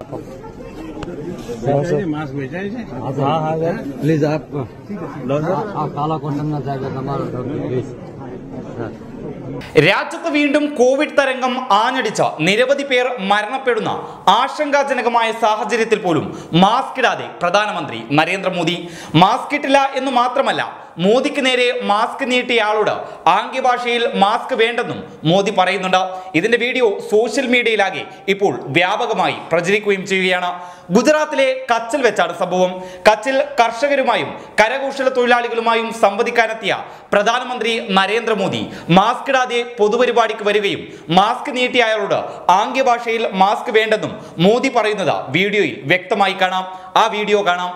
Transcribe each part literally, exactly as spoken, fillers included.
Mask भेजा है हाँ हाँ सर प्लीज आप लो सर काला क्वेश्चन ना चाहिए हमारा प्लीज सर രാജ്യത്ത് വീണ്ടും കോവിഡ് തരംഗം ആഞ്ഞടിച്ച നിരവധി പേർ മരണപ്പെടുന്ന ആശങ്കാജനകമായ സാഹചര്യത്തിൽ പോലും മാസ്ക് ഇടാതെ പ്രധാനമന്ത്രി നരേന്ദ്രമോദി. മാസ്ക് ഇട്ടില്ല എന്ന് മാത്രമല്ല, മോദിക്ക് നേരെ മാസ്ക് നീട്ടിയയാളോട് ആംഗ്യഭാഷയിൽ മാസ്ക് വേണ്ടെന്നും മോദി പറയുന്നുണ്ട്. ഇതിന്റെ വീഡിയോ സോഷ്യൽ മീഡിയയിലാകെ ഇപ്പോൾ വ്യാപകമായി പ്രചരിക്കുകയും ചെയ്യുകയാണ്. ഗുജറാത്തിലെ കച്ചിൽ വെച്ചാണ് സംഭവം. കച്ചിൽ കർഷകരുമായും കരകൗശല തൊഴിലാളികളുമായും സംവദിക്കാനെത്തിയ പ്രധാനമന്ത്രി നരേന്ദ്രമോദി മാസ്ക് ഇടാതെ പൊതുപരിപാടിക്ക് വരികയും മാസ്ക് നീട്ടിയ അയാളോട് ആംഗ്യഭാഷയിൽ മാസ്ക് വേണ്ടെന്നും മോദി പറയുന്നത് വീഡിയോയിൽ വ്യക്തമായി കാണാം. ആ വീഡിയോ കാണാം.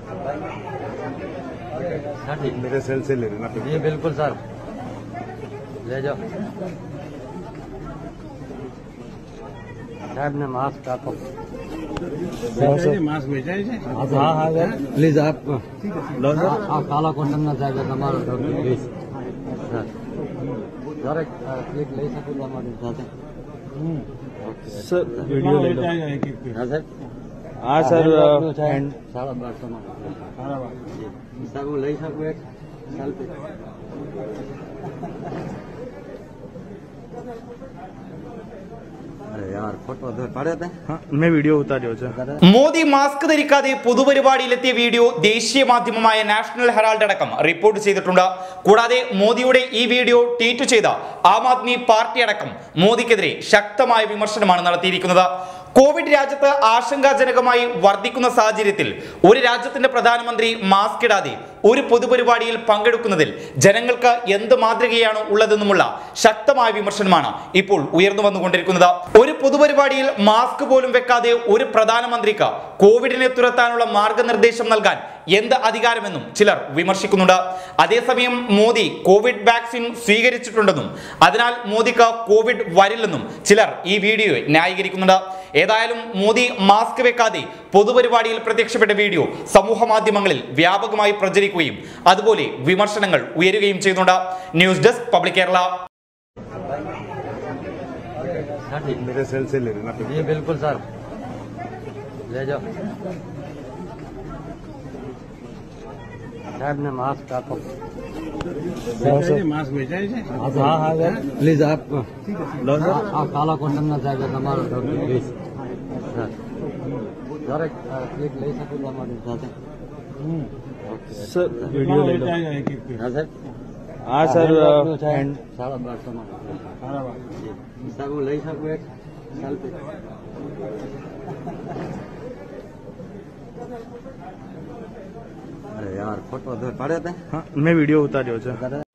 मेरे सेल से ले लेना। जी बिल्कुल सर, ले जाओ साहब ने मास्क आपको मास्क भेजा है हाँ हाँ सर प्लीज आप लो सर काला क्वेश्चन ना चाहिए हमारा प्लीज सर सर एक क्लिक ले सकते हो हमारे साथ सर वीडियो ले लो। हाँ सर हाँ सर साढ़ा बार सौ सर वो ले सकूँ एक साल पे अरे यार फोटो पड़े थे हाँ मैं वीडियो उतारियो छे। മോദി മാസ്ക് ധരിക്കാതെ പൊതുപരിപാടിയിലെത്തിയ വീഡിയോ ദേശീയ മാധ്യമമായ നാഷണൽ ഹെറാൾഡ് അടക്കം റിപ്പോർട്ട് ചെയ്തിട്ടുണ്ട്. കൂടാതെ മോദിയുടെ ഈ വീഡിയോ ട്വീറ്റ് ചെയ്ത ആം ആദ്മി പാർട്ടി അടക്കം മോദിക്കെതിരെ ശക്തമായ വിമർശനമാണ് നടത്തിയിരിക്കുന്നത്. കോവിഡ് രാജ്യത്ത് ആശങ്കാജനകമായി വർദ്ധിക്കുന്ന സാഹചര്യത്തിൽ ഒരു രാജ്യത്തിന്റെ പ്രധാനമന്ത്രി മാസ്ക് ഇടാതെ ഒരു പൊതുപരിപാടിയിൽ പങ്കെടുക്കുന്നതിൽ ജനങ്ങൾക്ക് എന്ത് മാതൃകയാണ് ഉള്ളതെന്നുമുള്ള ശക്തമായ വിമർശനമാണ് ഇപ്പോൾ ഉയർന്നു വന്നുകൊണ്ടിരിക്കുന്നത്. ഒരു പൊതുപരിപാടിയിൽ മാസ്ക് പോലും വെക്കാതെ ഒരു പ്രധാനമന്ത്രിക്ക് കോവിഡിനെ തുരത്താനുള്ള മാർഗനിർദ്ദേശം നൽകാൻ എന്ത് അധികാരമെന്നും ചിലർ വിമർശിക്കുന്നുണ്ട്. അതേസമയം മോദി കോവിഡ് വാക്സിൻ സ്വീകരിച്ചിട്ടുണ്ടെന്നും അതിനാൽ മോദിക്ക് കോവിഡ് വരില്ലെന്നും ചിലർ ഈ വീഡിയോയെ ന്യായീകരിക്കുന്നുണ്ട്. ഏതായാലും മോദി മാസ്ക് വെക്കാതെ പൊതുപരിപാടിയിൽ പ്രത്യക്ഷപ്പെട്ട വീഡിയോ സമൂഹ മാധ്യമങ്ങളിൽ വ്യാപകമായി പ്രചരിക്കുകയും അതുപോലെ വിമർശനങ്ങൾ ഉയരുകയും ചെയ്യുന്നുണ്ട്. News desk public Kerala. मेरे सेल से ले लेना। जी बिल्कुल सर, ले जाओ साहब ने मास्क आपको मास्क भेजा है हाँ हाँ सर प्लीज आप लो सर काला क्वेश्चन ना चाहिए हमारा प्लीज सर सर एक क्लिक ले सकते हो हमारे साथ सर वीडियो ले लो। हाँ सर हाँ सर साढ़ा बार सौ सर वो ले सकूँ एक साल पे अरे यार फोटो पड़े थे हाँ मैं वीडियो उतारियो छे।